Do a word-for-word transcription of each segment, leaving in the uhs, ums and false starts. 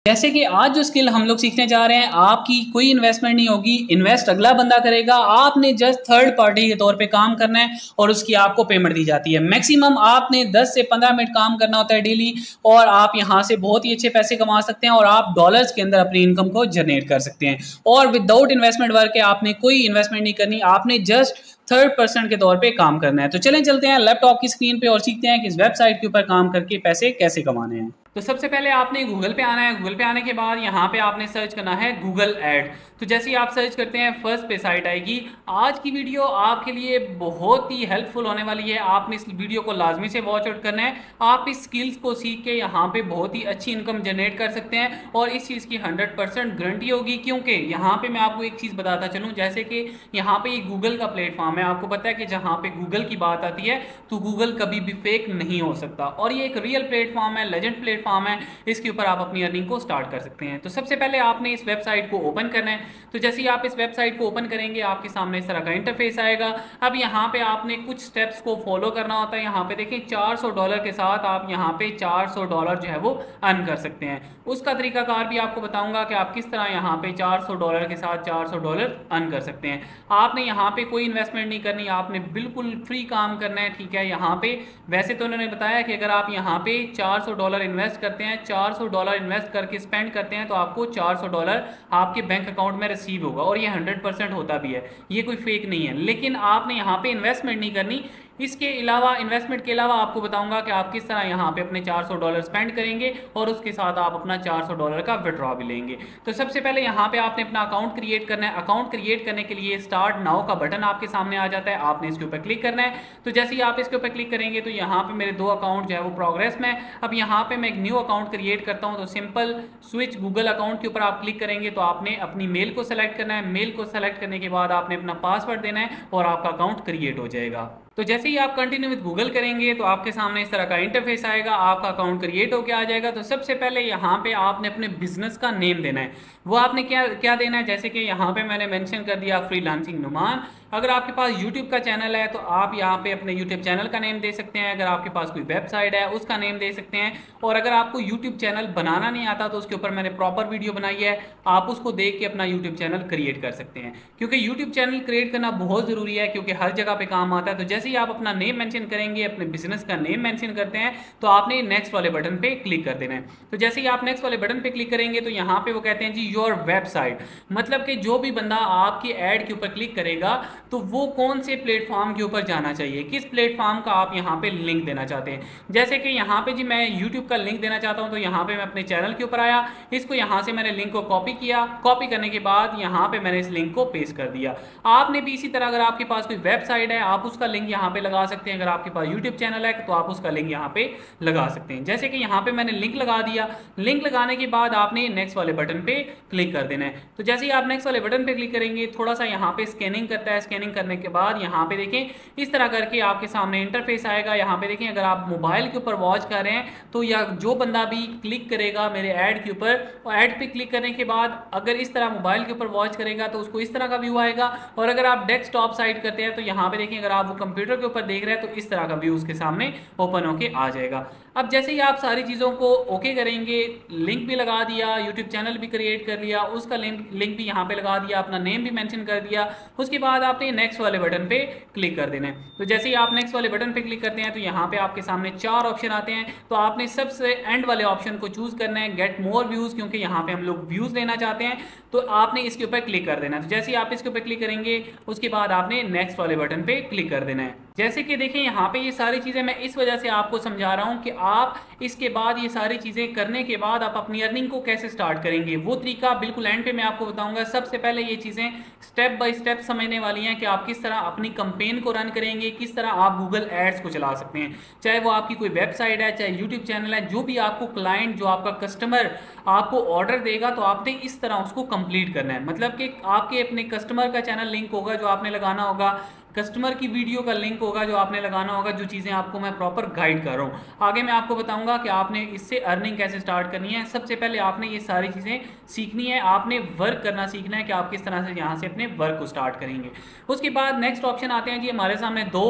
जैसे कि आज जो स्किल हम लोग सीखने जा रहे हैं, आपकी कोई इन्वेस्टमेंट नहीं होगी, इन्वेस्ट अगला बंदा करेगा। आपने जस्ट थर्ड पार्टी के तौर पे काम करना है और उसकी आपको पेमेंट दी जाती है। मैक्सिमम आपने दस से पंद्रह मिनट काम करना होता है डेली और आप यहां से बहुत ही अच्छे पैसे कमा सकते हैं और आप डॉलर्स के अंदर अपनी इनकम को जनरेट कर सकते हैं। और विदाउट इन्वेस्टमेंट वर्क है, आपने कोई इन्वेस्टमेंट नहीं करनी, आपने जस्ट थर्ड पर्सन के तौर पे काम करना है। तो चलें चलते हैं लैपटॉप की स्क्रीन पे और सीखते हैं कि इस वेबसाइट के ऊपर काम करके पैसे कैसे कमाने हैं। तो सबसे पहले आपने गूगल पे आना है। गूगल पे आने के बाद यहाँ पे आपने सर्च करना है गूगल एड। तो जैसे ही आप सर्च करते हैं फर्स्ट पे साइट आएगी। आज की वीडियो आपके लिए बहुत ही हेल्पफुल होने वाली है, आपने इस वीडियो को लाजमी से वॉच आउट करना है। आप इस स्किल्स को सीख के यहाँ पे बहुत ही अच्छी इनकम जनरेट कर सकते हैं और इस चीज़ की हंड्रेड परसेंट गारंटी होगी, क्योंकि यहाँ पे मैं आपको एक चीज़ बताता चलूँ। जैसे कि यहाँ पे ये गूगल का प्लेटफॉर्म है, आपको पता है कि जहाँ पे गूगल की बात आती है तो गूगल कभी भी फेक नहीं हो सकता और ये एक रियल प्लेटफॉर्म है, लेजेंड प्लेटफॉर्म है। इसके ऊपर आप अपनी अर्निंग को स्टार्ट कर सकते हैं। तो सबसे पहले आपने इस वेबसाइट को ओपन करना है। तो जैसे ही आप इस वेबसाइट को ओपन करेंगे आपके सामने इस तरह का इंटरफेस आएगा। अब यहाँ पे आपने कुछ स्टेप्स को फॉलो करना होता है। यहाँ पे देखिए चार सौ डॉलर के साथ आप यहाँ पे चार सौ डॉलर जो है वो अर्न कर सकते हैं। उसका तरीकाकार भी आपको बताऊंगा कि आप किस तरह यहाँ पे चार सौ डॉलर के साथ चार सौ डॉलर अर्न कर सकते हैं। आपने यहाँ पे कोई इन्वेस्टमेंट नहीं करनी, आपने बिल्कुल फ्री काम करना है, ठीक है। यहाँ पे वैसे तो उन्होंने बताया कि अगर आप यहाँ पे चार सौ डॉलर इन्वेस्ट करते हैं, चार सौ डॉलर इन्वेस्ट करके स्पेंड करते हैं तो आपको चार सौ डॉलर आपके बैंक अकाउंट में रिसीव होगा और ये हंड्रेड परसेंट होता भी है, ये कोई फेक नहीं है। लेकिन आपने यहाँ पे इन्वेस्टमेंट नहीं करनी। इसके अलावा इन्वेस्टमेंट के अलावा आपको बताऊंगा कि आप किस तरह यहाँ पे अपने चार सौ डॉलर स्पेंड करेंगे और उसके साथ आप अपना चार सौ डॉलर का विड्रॉ भी लेंगे। तो सबसे पहले यहाँ पे आपने अपना अकाउंट क्रिएट करना है। अकाउंट क्रिएट करने के लिए स्टार्ट नाउ का बटन आपके सामने आ जाता है, आपने इसके ऊपर क्लिक करना है। तो जैसे ही आप इसके ऊपर क्लिक करेंगे तो यहाँ पे मेरे दो अकाउंट जो है वो प्रोग्रेस में। अब यहाँ पे मैं एक न्यू अकाउंट क्रिएट करता हूँ, तो सिंपल स्विच गूगल अकाउंट के ऊपर आप क्लिक करेंगे तो आपने अपनी मेल को सेलेक्ट करना है। मेल को सेलेक्ट करने के बाद आपने अपना पासवर्ड देना है और आपका अकाउंट क्रिएट हो जाएगा। तो जैसे ही आप कंटिन्यू विद गूगल करेंगे तो आपके सामने इस तरह का इंटरफेस आएगा, आपका अकाउंट क्रिएट होकर आ जाएगा। तो सबसे पहले यहाँ पे आपने अपने बिजनेस का नेम देना है। वो आपने क्या क्या देना है, जैसे कि यहाँ पे मैंने मेंशन कर दिया फ्रीलांसिंग नुमान। अगर आपके पास यूट्यूब का चैनल है तो आप यहाँ पे अपने यूट्यूब चैनल का नेम दे सकते हैं। अगर आपके पास कोई वेबसाइट है उसका नेम दे सकते हैं। और अगर आपको यूट्यूब चैनल बनाना नहीं आता तो उसके ऊपर मैंने प्रॉपर वीडियो बनाई है, आप उसको देख के अपना यूट्यूब चैनल क्रिएट कर सकते हैं, क्योंकि यूट्यूब चैनल क्रिएट करना बहुत जरूरी है, क्योंकि हर जगह पे काम आता है। तो जैसे ही आप अपना नेम मेंशन करेंगे, अपने बिजनेस का नेम मेंशन करते हैं, तो आपने नेक्स्ट वाले बटन पे क्लिक कर देना है। तो जैसे ही आप नेक्स्ट वाले बटन पे क्लिक करेंगे तो यहाँ पे वो कहते हैं जी योर वेबसाइट, मतलब कि जो भी बंदा आपकी एड के ऊपर क्लिक करेगा तो वो कौन से प्लेटफॉर्म के ऊपर जाना चाहिए, किस प्लेटफॉर्म का आप यहाँ पे लिंक देना चाहते हैं। जैसे कि यहाँ पे जी मैं यूट्यूब का लिंक देना चाहता हूँ, तो यहाँ पे मैं अपने चैनल के ऊपर आया, इसको यहाँ से मैंने लिंक को कॉपी किया। कॉपी करने के बाद यहाँ पे मैंने इस लिंक को पेस्ट कर दिया। आपने भी इसी तरह अगर आपके पास कोई वेबसाइट है आप उसका लिंक यहाँ पे लगा सकते हैं। अगर आपके पास यूट्यूब चैनल है तो आप उसका लिंक यहाँ पे लगा सकते हैं। जैसे कि यहाँ पे मैंने लिंक लगा दिया। लिंक लगाने के बाद आपने नेक्स्ट वाले बटन पे क्लिक कर देना है। तो जैसे ही आप नेक्स्ट वाले बटन पे क्लिक करेंगे थोड़ा सा यहाँ पे स्कैनिंग करता है। स्कैनिंग करने के बाद यहाँ पे देखें इस तरह करके आपके सामने इंटरफेस आएगा। यहाँ पे देखें अगर आप मोबाइल के ऊपर वॉच कर रहे हैं तो या जो बंदा भी क्लिक करेगा मेरे ऐड के ऊपर, और ऐड पे क्लिक करने के बाद अगर इस तरह मोबाइल के ऊपर वॉच करेगा तो उसको इस तरह का व्यू आएगा। और अगर आप डेस्कटॉप साइड करते हैं तो यहाँ पे देखें अगर आप वो कंप्यूटर के ऊपर देख रहे हैं तो इस तरह का व्यू उसके सामने ओपन होके आ जाएगा। अब जैसे ही आप सारी चीज़ों को ओके करेंगे, लिंक भी लगा दिया, यूट्यूब चैनल भी क्रिएट कर लिया, उसका लिंक लिंक भी यहाँ पे लगा दिया, अपना नेम भी मेंशन कर दिया, उसके बाद आपने नेक्स्ट वाले बटन पे क्लिक कर देना है। तो जैसे ही आप नेक्स्ट वाले बटन पे क्लिक करते हैं तो यहाँ पे आपके सामने चार ऑप्शन आते हैं। तो आपने सबसे एंड वाले ऑप्शन को चूज करना है, गेट मोर व्यूज, क्योंकि यहाँ पे हम लोग व्यूज लेना चाहते हैं। तो आपने इसके ऊपर क्लिक कर देना है। तो जैसे ही आप इसके ऊपर क्लिक करेंगे उसके बाद आपने नेक्स्ट वाले बटन पे क्लिक कर देना है। जैसे कि देखें यहाँ पे ये सारी चीज़ें मैं इस वजह से आपको समझा रहा हूँ कि आप इसके बाद ये सारी चीज़ें करने के बाद आप अपनी अर्निंग को कैसे स्टार्ट करेंगे, वो तरीका बिल्कुल एंड पे मैं आपको बताऊंगा। सबसे पहले ये चीज़ें स्टेप बाय स्टेप समझने वाली हैं कि आप किस तरह अपनी कंपेन को रन करेंगे, किस तरह आप गूगल एड्स को चला सकते हैं, चाहे वो आपकी कोई वेबसाइट है, चाहे यूट्यूब चैनल है। जो भी आपको क्लाइंट, जो आपका कस्टमर आपको ऑर्डर देगा तो आपने इस तरह उसको कंप्लीट करना है। मतलब कि आपके अपने कस्टमर का चैनल लिंक होगा जो आपने लगाना होगा, कस्टमर की वीडियो का लिंक होगा जो आपने लगाना होगा, जो चीज़ें आपको मैं प्रॉपर गाइड कर रहा हूँ। आगे मैं आपको बताऊंगा कि आपने इससे अर्निंग कैसे स्टार्ट करनी है। सबसे पहले आपने ये सारी चीज़ें सीखनी है, आपने वर्क करना सीखना है कि आप किस तरह से यहाँ से अपने वर्क को स्टार्ट करेंगे। उसके बाद नेक्स्ट ऑप्शन आते हैं जी हमारे सामने दो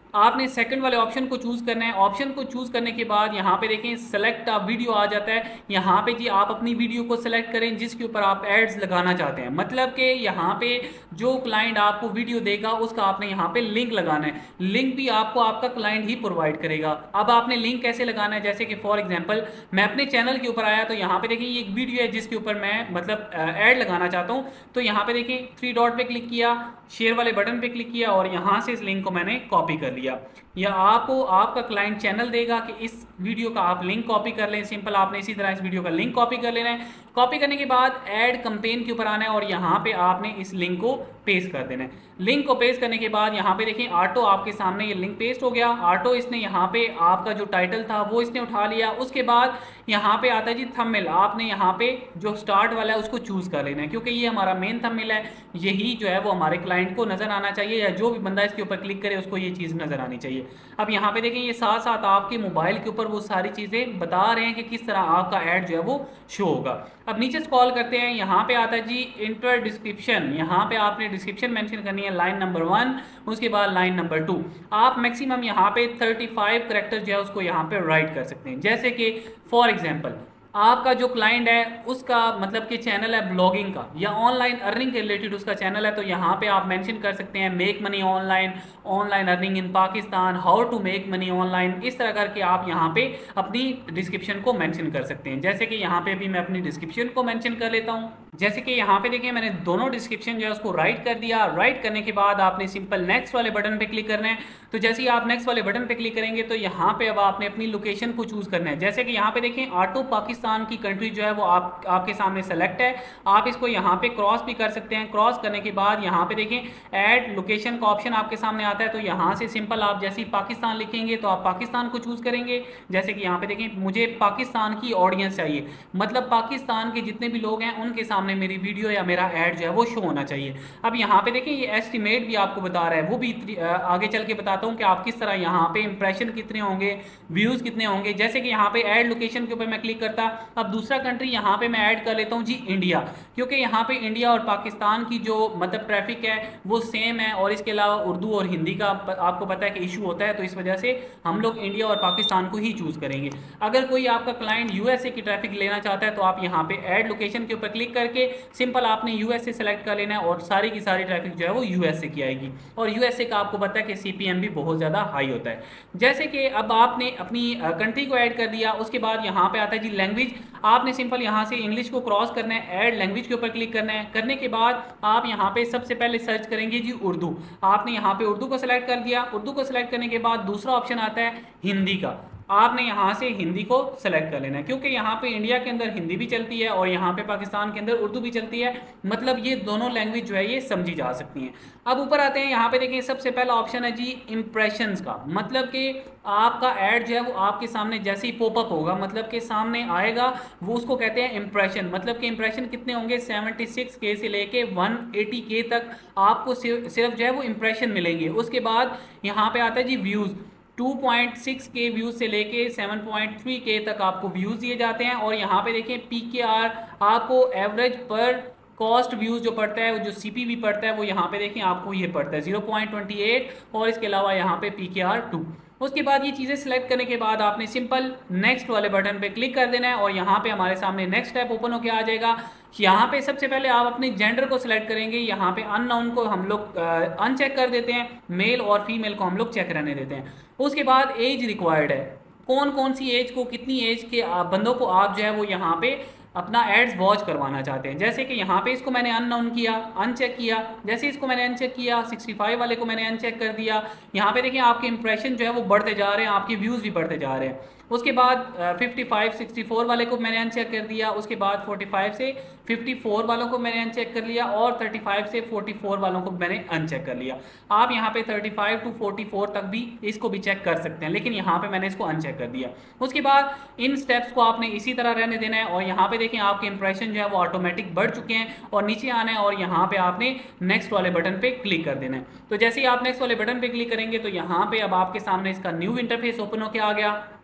आपने सेकंड वाले ऑप्शन को चूज़ करना है। ऑप्शन को चूज़ करने के बाद यहाँ पे देखें सेलेक्ट अ वीडियो आ जाता है। यहाँ पे जी आप अपनी वीडियो को सेलेक्ट करें जिसके ऊपर आप एड्स लगाना चाहते हैं। मतलब कि यहाँ पे जो क्लाइंट आपको वीडियो देगा उसका आपने यहाँ पे लिंक लगाना है। लिंक भी आपको आपका क्लाइंट ही प्रोवाइड करेगा। अब आपने लिंक कैसे लगाना है, जैसे कि फॉर एग्जाम्पल मैं अपने चैनल के ऊपर आया तो यहाँ पे देखें ये एक वीडियो है जिसके ऊपर मैं मतलब ऐड लगाना चाहता हूँ। तो यहाँ पे देखें थ्री डॉट पे क्लिक किया, शेयर वाले बटन पे क्लिक किया और यहाँ से इस लिंक को मैंने कॉपी कर लिया। या आपको आपका क्लाइंट चैनल देगा कि इस वीडियो का आप लिंक कॉपी कर लें। सिंपल आपने इसी तरह इस वीडियो का लिंक कॉपी कर लेना है। कॉपी करने के बाद ऐड कैंपेन के ऊपर आना है और यहाँ पे आपने इस लिंक को पेस्ट कर देना है। लिंक को पेस्ट करने के बाद यहाँ पे देखें ऑटो आपके सामने ये लिंक पेस्ट हो गया। ऑटो इसने यहाँ पे आपका जो टाइटल था वो इसने उठा लिया। उसके बाद यहाँ पे आता है जी थंबनेल। आपने यहाँ पे जो स्टार्ट वाला है उसको चूज़ कर लेना है क्योंकि ये हमारा मेन थंबनेल है। यही जो है वो हमारे क्लाइंट को नजर आना चाहिए या जो भी बंदा इसके ऊपर क्लिक करे उसको ये चीज़ नजर आनी चाहिए। अब यहाँ पे देखें ये साथ साथ आपके मोबाइल के ऊपर वो सारी चीज़ें बता रहे हैं कि किस तरह आपका ऐड जो है वो शो होगा। अब नीचे स्क्रॉल करते हैं, यहाँ पे आता है जी इंटर डिस्क्रिप्शन। यहाँ पे आपने डिस्क्रिप्शन मेंशन करनी है, लाइन नंबर वन, उसके बाद लाइन नंबर टू। आप मैक्सिमम यहाँ पे थर्टी फाइव करेक्टर जो है उसको यहाँ पे राइट कर सकते हैं। जैसे कि फॉर एग्जाम्पल आपका जो क्लाइंट है उसका मतलब कि चैनल है ब्लॉगिंग का या ऑनलाइन अर्निंग के रिलेटेड उसका चैनल है, तो यहाँ पे आप मेंशन कर सकते हैं make money online, online earning in Pakistan, how to make money online. इस तरह करके आप यहाँ पे अपनी डिस्क्रिप्शन को मेंशन कर सकते हैं। जैसे कि यहाँ पे भी मैं अपनी डिस्क्रिप्शन को मेंशन कर लेता हूँ। जैसे कि यहाँ पे देखिए मैंने दोनों डिस्क्रिप्शन जो है उसको राइट कर दिया। राइट करने के बाद आपने सिंपल नेक्स्ट वाले बटन पे क्लिक करना है। तो जैसे ही आप नेक्स्ट वाले बटन पे क्लिक करेंगे तो यहाँ पे अब आपने अपनी लोकेशन को चूज करना है। जैसे कि यहाँ पे देखें ऑटो पाकिस्तान की कंट्री जो है वो आप आपके सामने सेलेक्ट है। आप इसको यहाँ पे क्रॉस भी कर सकते हैं। क्रॉस करने के बाद यहाँ पे देखें ऐड लोकेशन का ऑप्शन आपके सामने आता है। तो यहाँ से सिंपल आप जैसे ही पाकिस्तान लिखेंगे तो आप पाकिस्तान को चूज करेंगे। जैसे कि यहाँ पे देखें मुझे पाकिस्तान की ऑडियंस चाहिए, मतलब पाकिस्तान के जितने भी लोग हैं उनके सामने मेरी वीडियो या मेरा ऐड जो है वो शो होना चाहिए। अब यहाँ पे देखें ये एस्टिमेट भी आपको बता रहा है, वो भी आगे चल के बताता हूँ कि आप किस तरह यहाँ पे इंप्रेशन कितने होंगे, व्यूज कितने होंगे। जैसे कि यहाँ पे ऐड लोकेशन के ऊपर मैं क्लिक करता, अब दूसरा कंट्री यहाँ पे मैं ऐड कर लेता हूँ जी इंडिया, क्योंकि यहाँ पे इंडिया और पाकिस्तान की जो मतलब ट्रैफिक है वो सेम है और इसके अलावा उर्दू और हिंदी का आपको पता है कि इशू होता है, तो इस वजह से हम लोग इंडिया और पाकिस्तान को ही चूज करेंगे। अगर कोई आपका क्लाइंट यूएसए की ट्रैफिक लेना चाहता है तो आप यहाँ पे ऐड लोकेशन के ऊपर क्लिक करके सिंपल आपने यूएसए सेलेक्ट कर लेना है और सारी की सारी ट्रैफिक जो है वो यूएसए की आएगी। और यूएसए का आपको पता है कि सीपीएम भी बहुत ज़्यादा हाई होता है। जैसे कि अब आपने अपनी कंट्री को ऐड कर दिया, उसके बाद यहाँ पे आता है जी लैंग्वेज। आपने सिंपल यहाँ से इंग्लिश को क्रॉस करना है, ऐड लैंग्वेज के ऊपर क्लिक करना है। करने के बाद आप यहाँ पे सबसे पहले सर्च करेंगे जी उर्दू। आपने यहाँ पे उर्दू को सिलेक्ट कर दिया। उर्दू को सिलेक्ट करने के बाद दूसरा ऑप्शन आता है हिंदी का। आपने यहाँ से हिंदी को सेलेक्ट कर लेना है, क्योंकि यहाँ पे इंडिया के अंदर हिंदी भी चलती है और यहाँ पे पाकिस्तान के अंदर उर्दू भी चलती है, मतलब ये दोनों लैंग्वेज जो है ये समझी जा सकती हैं। अब ऊपर आते हैं, यहाँ पे देखिए सबसे पहला ऑप्शन है जी इम्प्रेशंस का, मतलब कि आपका ऐड जो है वो आपके सामने जैसे ही पॉपअप होगा, मतलब कि सामने आएगा, वो उसको कहते हैं इम्प्रेशन। मतलब कि इम्प्रेशन कितने होंगे, सेवेंटी सिक्स के से लेके वन एटी के तक आपको सिर्फ जो है वो इम्प्रेशन मिलेंगे। उसके बाद यहाँ पे आता है जी व्यूज़। टू पॉइंट सिक्स के व्यूज से लेके सेवन पॉइंट थ्री के तक आपको व्यूज दिए जाते हैं। और यहाँ पे देखें पी के आर आपको एवरेज पर कॉस्ट व्यूज जो पड़ता है, जो सीपीवी पड़ता है वो यहाँ पे देखें आपको ये पड़ता है ज़ीरो पॉइंट टू एट और इसके अलावा यहाँ पे पी के आर टू। उसके बाद ये चीज़ें सिलेक्ट करने के बाद आपने सिंपल नेक्स्ट वाले बटन पे क्लिक कर देना है और यहाँ पे हमारे सामने नेक्स्ट टैब ओपन होकर आ जाएगा। यहाँ पे सबसे पहले आप अपने जेंडर को सिलेक्ट करेंगे। यहाँ पे अननाउन को हम लोग अनचेक कर देते हैं, मेल और फीमेल को हम लोग चेक रहने देते हैं। उसके बाद एज रिक्वायर्ड है, कौन कौन सी एज को, कितनी एज के बंदों को आप जो है वो यहाँ पे अपना एड्स वॉच करवाना चाहते हैं। जैसे कि यहाँ पे इसको मैंने अननाउन किया, अनचेक किया। जैसे इसको मैंने अनचेक किया, सिक्सटी फाइव वाले को मैंने अनचेक कर दिया। यहाँ पे देखिए आपके इंप्रेशन जो है वो बढ़ते जा रहे हैं, आपके व्यूज़ भी बढ़ते जा रहे हैं। उसके बाद फिफ्टी फाइव सिक्सटी फोर वाले को मैंने अनचेक कर दिया। उसके बाद फोर्टी फाइव से फिफ्टी फोर वालों को मैंने अनचेक कर लिया और थर्टी फाइव से फोर्टी फोर वालों को मैंने अनचेक कर लिया। आप यहाँ पे thirty five to forty four तक भी इसको भी चेक कर सकते हैं, लेकिन यहाँ पे मैंने इसको अनचेक कर दिया। उसके बाद इन स्टेप्स को आपने इसी तरह रहने देना है और यहाँ पे देखें आपके इंप्रेशन जो है वो ऑटोमेटिक बढ़ चुके हैं और नीचे आना है और यहाँ पे आपने नेक्स्ट वाले बटन पे क्लिक कर देना है। तो जैसे ही आप नेक्स्ट वाले बटन पे क्लिक करेंगे तो यहाँ पे अब आपके सामने इसका न्यू इंटरफेस ओपन होकर आ गया।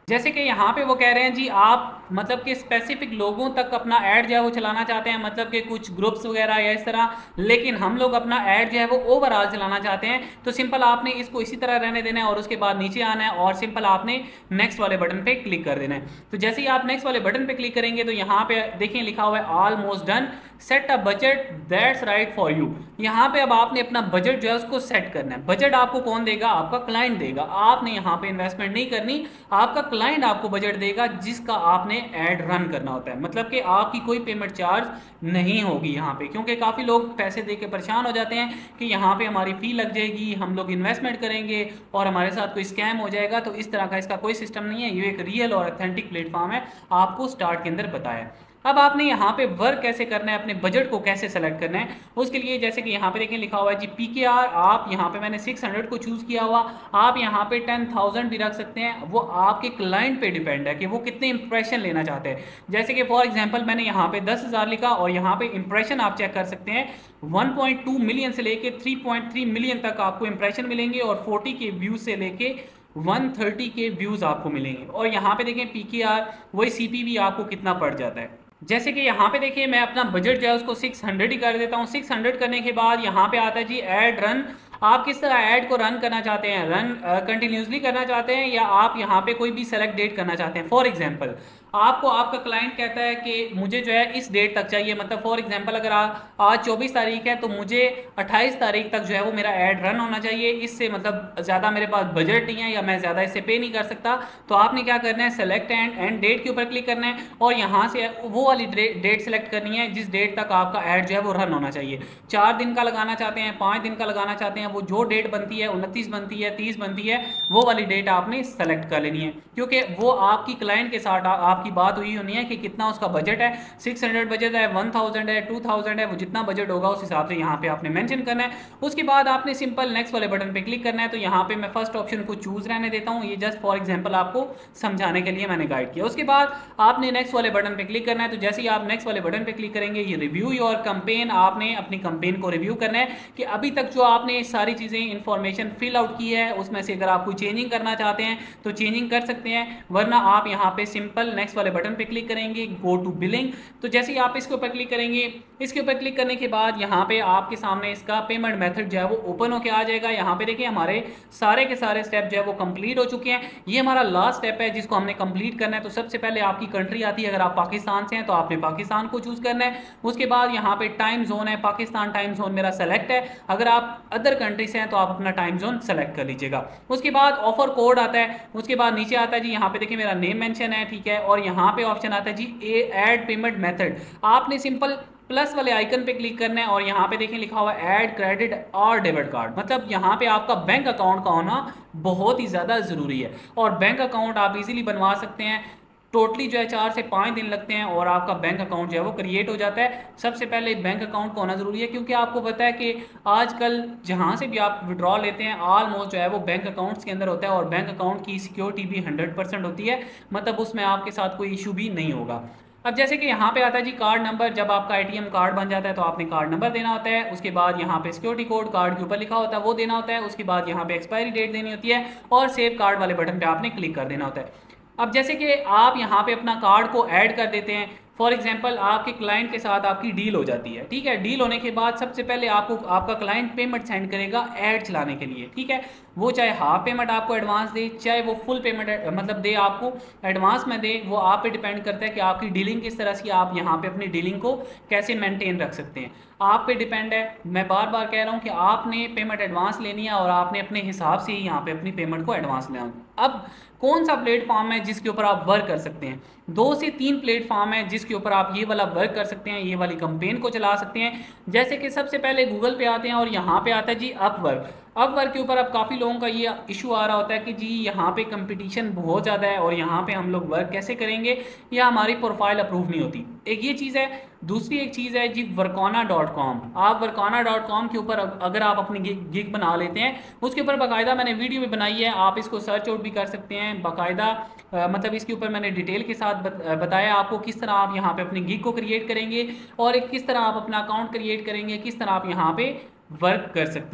जैसे कि यहाँ पे वो कह रहे हैं जी आप मतलब कि स्पेसिफिक लोगों तक अपना ऐड जो है वो चलाना चाहते हैं, मतलब कि कुछ ग्रुप्स वगैरह या इस तरह, लेकिन हम लोग अपना ऐड जो है वो ओवरऑल चलाना चाहते हैं। तो सिंपल आपने इसको इसी तरह रहने देना है और उसके बाद नीचे आना है और सिंपल आपने नेक्स्ट वाले बटन पे क्लिक कर देना है। तो जैसे ही आप नेक्स्ट वाले बटन पे क्लिक करेंगे तो यहाँ पे देखिए लिखा हुआ है almost done, set a budget that's right for you. यहाँ पे अब आपने अपना बजट जो है उसको सेट करना है। बजट आपको कौन देगा? आपका क्लाइंट देगा। आपने यहाँ पे इन्वेस्टमेंट नहीं करनी, आपका क्लाइंट आपको बजट देगा जिसका आपने ऐड रन करना होता है। मतलब कि आपकी कोई पेमेंट चार्ज नहीं होगी यहाँ पे, क्योंकि काफ़ी लोग पैसे दे के परेशान हो जाते हैं कि यहाँ पे हमारी फ़ी लग जाएगी, हम लोग इन्वेस्टमेंट करेंगे और हमारे साथ कोई स्कैम हो जाएगा। तो इस तरह का इसका कोई सिस्टम नहीं है, ये एक रियल और ऑथेंटिक प्लेटफॉर्म है, आपको स्टार्ट के अंदर बताया। अब आपने यहाँ पे वर्क कैसे करना है, अपने बजट को कैसे सेलेक्ट करना है, उसके लिए जैसे कि यहाँ पे देखें लिखा हुआ है जी पी के आर। आप यहाँ पे मैंने सिक्स हंड्रेड को चूज़ किया हुआ, आप यहाँ पे टेन थाउजेंड भी रख सकते हैं, वो आपके क्लाइंट पे डिपेंड है कि वो कितने इंप्रेशन लेना चाहते हैं। जैसे कि फॉर एग्जांपल मैंने यहाँ पे दस हज़ार लिखा और यहाँ पे इंप्रेशन आप चेक कर सकते हैं वन पॉइंट टू मिलियन से लेके थ्री पॉइंट थ्री मिलियन तक आपको इंप्रेशन मिलेंगे और फोर्टी के व्यूज से लेके वन थर्टी के व्यूज आपको मिलेंगे। और यहाँ पे देखें पी के आर वही सी पी वी आपको कितना पड़ जाता है। जैसे कि यहाँ पे देखिए मैं अपना बजट जो है उसको सिक्स हंड्रेड ही कर देता हूँ। सिक्स हंड्रेड करने के बाद यहाँ पे आता है जी ऐड रन। आप किस तरह ऐड को रन करना चाहते हैं, रन कंटिन्यूसली करना चाहते हैं या आप यहाँ पे कोई भी सेलेक्ट डेट करना चाहते हैं। फॉर एग्जांपल आपको आपका क्लाइंट कहता है कि मुझे जो है इस डेट तक चाहिए, मतलब फॉर एग्जांपल अगर आ, आज चौबीस तारीख है तो मुझे अट्ठाईस तारीख तक जो है वो मेरा ऐड रन होना चाहिए, इससे मतलब ज़्यादा मेरे पास बजट नहीं है या मैं ज़्यादा इससे पे नहीं कर सकता। तो आपने क्या करना है, सेलेक्ट एंड एंड डेट के ऊपर क्लिक करना है और यहाँ से वो वाली डेट सेलेक्ट करनी है जिस डेट तक आपका ऐड जो है वो रन होना चाहिए। चार दिन का लगाना चाहते हैं, पाँच दिन का लगाना चाहते हैं, वो जो डेट बनती है उनतीस बनती है, तीस बनती है, वो वाली डेट आपने सेलेक्ट कर लेनी है, क्योंकि वो आपकी क्लाइंट के साथ आप की बात हुई होनी है कि कितना उसका बजट है। सिक्स हंड्रेड बजट है, वन थाउजेंड है, टू थाउजेंड है, वो जितना बजट होगा उस हिसाब से यहाँ पे आपने मेंशन करना है। उसके बाद आपने सिंपल नेक्स्ट वाले बटन पे क्लिक करना है। तो यहाँ पे मैं फर्स्ट ऑप्शन को चूज रहने देता हूँ, ये जस्ट फॉर एग्जांपल आपको समझाने के लिए मैंने गाइड किया। उसके बाद आपने नेक्स्ट वाले बटन पे क्लिक करना है। तो जैसे ही आप नेक्स्ट वाले बटन पे क्लिक करेंगे ये रिव्यू योर कैंपेन, आपने अपनी कैंपेन को रिव्यू करना है कि अभी तक जो आपने सारी चीजें इंफॉर्मेशन फिल आउट की है उसमें से अगर आप कोई चेंजिंग करना चाहते हैं तो चेंजिंग कर सकते हैं, वरना आप यहाँ पे सिंपल नेक्स्ट वाले बटन पे क्लिक करेंगे गो टू बिलिंग। तो जैसे ही आप इसके ऊपर क्लिक करेंगे, इसके ऊपर क्लिक करने के बाद यहाँ पे आपके सामने इसका पेमेंट मेथड जो है वो ओपन होकर आ जाएगा। यहाँ पे देखिए हमारे सारे के सारे स्टेप जो है वो कंप्लीट हो चुके हैं। ये हमारा लास्ट स्टेप है जिसको हमने कंप्लीट करना है। तो सबसे पहले आपकी कंट्री आती है, अगर आप पाकिस्तान से हैं तो आपने पाकिस्तान को चूज करना है। उसके बाद यहाँ पे टाइम जोन है, पाकिस्तान टाइम जोन मेरा सेलेक्ट है, अगर आप अदर कंट्री से हैं तो आप अपना टाइम जोन सेलेक्ट कर लीजिएगा। उसके बाद ऑफर कोड आता है, उसके बाद नीचे आता है जी यहाँ पे देखिए मेरा नेम मेंशन है, ठीक है, और यहाँ पे ऑप्शन आता है जी ऐड पेमेंट मेथड। आपने सिंपल प्लस वाले आइकन पे क्लिक करना है और यहाँ पे देखें लिखा हुआ है ऐड क्रेडिट और डेबिट कार्ड, मतलब यहाँ पे आपका बैंक अकाउंट का होना बहुत ही ज़्यादा ज़रूरी है। और बैंक अकाउंट आप इजीली बनवा सकते हैं, टोटली जो है चार से पाँच दिन लगते हैं और आपका बैंक अकाउंट जो है वो क्रिएट हो जाता है। सबसे पहले बैंक अकाउंट का होना ज़रूरी है, क्योंकि आपको पता है कि आजकल जहाँ से भी आप विड्रॉ लेते हैं ऑलमोस्ट जो है वो बैंक अकाउंट्स के अंदर होता है और बैंक अकाउंट की सिक्योरिटी भी हंड्रेड परसेंट होती है, मतलब उसमें आपके साथ कोई इशू भी नहीं होगा। अब जैसे कि यहाँ पे आता है जी कार्ड नंबर, जब आपका एटीएम कार्ड बन जाता है तो आपने कार्ड नंबर देना होता है। उसके बाद यहाँ पे सिक्योरिटी कोड कार्ड के ऊपर लिखा होता है वो देना होता है। उसके बाद यहाँ पे एक्सपायरी डेट देनी होती है और सेव कार्ड वाले बटन पे आपने क्लिक कर देना होता है। अब जैसे कि आप यहाँ पे अपना कार्ड को ऐड कर देते हैं, फॉर एग्जांपल आपके क्लाइंट के साथ आपकी डील हो जाती है, ठीक है, डील होने के बाद सबसे पहले आपको आपका क्लाइंट पेमेंट सेंड करेगा ऐड चलाने के लिए, ठीक है, वो चाहे हाफ पेमेंट आपको एडवांस दे चाहे वो फुल पेमेंट मतलब दे आपको एडवांस में दे, वो आप पे डिपेंड करता है कि आपकी डीलिंग किस तरह से, आप यहाँ पे अपनी डीलिंग को कैसे मेंटेन रख सकते हैं, आप पे डिपेंड है। मैं बार बार कह रहा हूँ कि आपने पेमेंट एडवांस लेनी है और आपने अपने हिसाब से ही यहाँ पे अपनी पेमेंट को एडवांस लेना। अब कौन सा प्लेटफॉर्म है जिसके ऊपर आप वर्क कर सकते हैं? दो से तीन प्लेटफॉर्म है जिसके ऊपर आप ये वाला वर्क कर सकते हैं, ये वाली कैंपेन को चला सकते हैं। जैसे कि सबसे पहले गूगल पे आते हैं और यहाँ पे आता है जी अपवर्क। अपवर्क के ऊपर अब काफ़ी लोगों का ये इशू आ रहा होता है कि जी यहाँ पे कंपटीशन बहुत ज़्यादा है और यहाँ पे हम लोग वर्क कैसे करेंगे या हमारी प्रोफाइल अप्रूव नहीं होती, एक ये चीज़ है। दूसरी एक चीज़ है जी वर्काना डॉट कॉम। आप वर्काना डॉट कॉम के ऊपर अगर आप अपनी गिग बना लेते हैं, उसके ऊपर बाकायदा मैंने वीडियो भी बनाई है, आप इसको सर्च आउट भी कर सकते हैं बाकायदा, मतलब इसके ऊपर मैंने डिटेल के साथ बत, बताया आपको किस तरह आप यहाँ पे अपनी गिग को क्रिएट करेंगे और एक किस तरह आप अपना अकाउंट क्रिएट करेंगे, किस तरह आप यहाँ पे वर्क कर सकते हैं।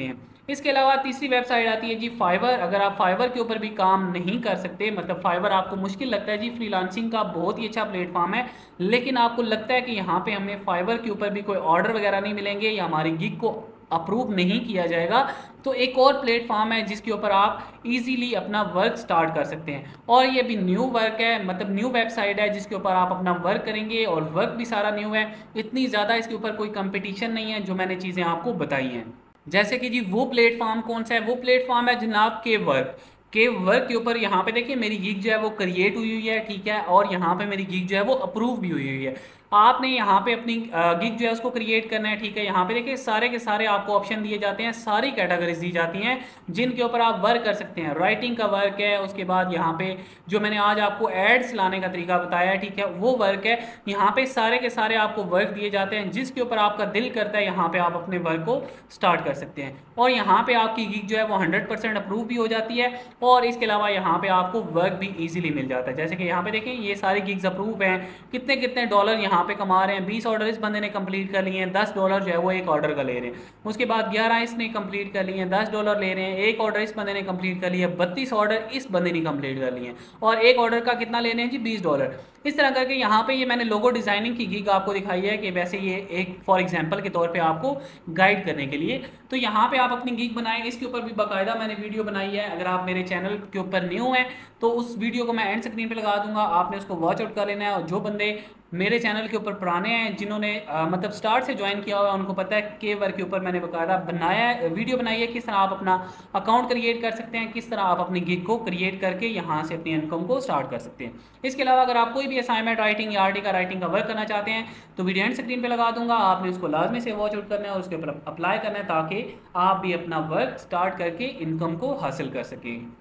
इसके अलावा तीसरी वेबसाइट आती है जी फाइवर। अगर आप फाइवर के ऊपर भी काम नहीं कर सकते, मतलब फाइवर आपको मुश्किल लगता है जी, फ्रीलांसिंग का बहुत ही अच्छा प्लेटफॉर्म है, लेकिन आपको लगता है कि यहाँ पे हमें फाइवर के ऊपर भी कोई ऑर्डर वगैरह नहीं मिलेंगे या हमारी गिग को अप्रूव नहीं किया जाएगा, तो एक और प्लेटफॉर्म है जिसके ऊपर आप इजीली अपना वर्क स्टार्ट कर सकते हैं। और ये भी न्यू वर्क है, मतलब न्यू वेबसाइट है जिसके ऊपर आप अपना वर्क करेंगे और वर्क भी सारा न्यू है। इतनी ज़्यादा इसके ऊपर कोई कंपटीशन नहीं है, जो मैंने चीज़ें आपको बताई हैं। जैसे कि जी वो प्लेटफॉर्म कौन सा है, वो प्लेटफॉर्म है जनाब के वर्क। के वर्क के ऊपर यहाँ पे देखिए मेरी गिग जो है वो क्रिएट हुई हुई है, ठीक है, और यहाँ पे मेरी गिग जो है वो अप्रूव भी हुई हुई है। आपने यहाँ पे अपनी गिग जो है उसको क्रिएट करना है, ठीक है। यहाँ पे देखिए सारे के सारे आपको ऑप्शन दिए जाते हैं, सारी कैटेगरीज दी जाती हैं जिनके ऊपर आप वर्क कर सकते हैं। राइटिंग का वर्क है, उसके बाद यहाँ पे जो मैंने आज आपको एड्स लाने का तरीका बताया है, ठीक है, वो वर्क है। यहाँ पे सारे के सारे आपको वर्क दिए जाते हैं, जिसके ऊपर आपका दिल करता है यहाँ पे आप अपने वर्क को स्टार्ट कर सकते हैं। और यहाँ पे आपकी गिग जो है वो हंड्रेड परसेंट अप्रूव भी हो जाती है, और इसके अलावा यहाँ पे आपको वर्क भी इजीली मिल जाता है। जैसे कि यहाँ पे देखें ये सारी गिग्स अप्रूव हैं, कितने कितने डॉलर यहाँ पे कमा रहे हैं। बीस ऑर्डर इस बंदे ने कंप्लीट कर लिए हैं, दस डॉलर जो है वो एक ऑर्डर का ले रहे हैं। उसके बाद ग्यारह इसने कंप्लीट कर लिए हैं, दस डॉलर ले रहे हैं। एक ऑर्डर इस बंदे ने कंप्लीट कर लिया, बत्तीस ऑर्डर इस बंदे ने कंप्लीट कर लिए हैं, और एक ऑर्डर का कितना ले रहे हैं जी, बीस डॉलर। इस तरह करके यहाँ पे ये मैंने लोगो डिजाइनिंग की गिग आपको दिखाई है कि वैसे ये एक फॉर एग्जांपल के तौर पे आपको गाइड करने के लिए। तो यहाँ पे आप अपनी गिग बनाएं, इसके ऊपर भी बाकायदा मैंने वीडियो बनाई है। अगर आप मेरे चैनल के ऊपर न्यू हैं तो उस वीडियो को मैं एंड स्क्रीन पे लगा दूंगा, आपने उसको वॉच आउट कर लेना है। और जो बंदे मेरे चैनल के ऊपर पुराने हैं, जिन्होंने आ, मतलब स्टार्ट से ज्वाइन किया हुआ है, उनको पता है के वर्क के ऊपर मैंने बाकायदा बनाया है, वीडियो बनाई है किस तरह आप अपना अकाउंट क्रिएट कर सकते हैं, किस तरह आप अपनी गिग को क्रिएट करके यहाँ से अपनी इनकम को स्टार्ट कर सकते हैं। इसके अलावा अगर आप कोई भी असाइनमेंट राइटिंग या आर्टिकल राइटिंग का वर्क करना चाहते हैं तो वीडियो एंड स्क्रीन पे लगा दूंगा, आपने उसको लाजमी से वॉच आउट करना है और उसके ऊपर अप्लाई करना है, ताकि आप भी अपना वर्क स्टार्ट करके इनकम को हासिल कर सकें।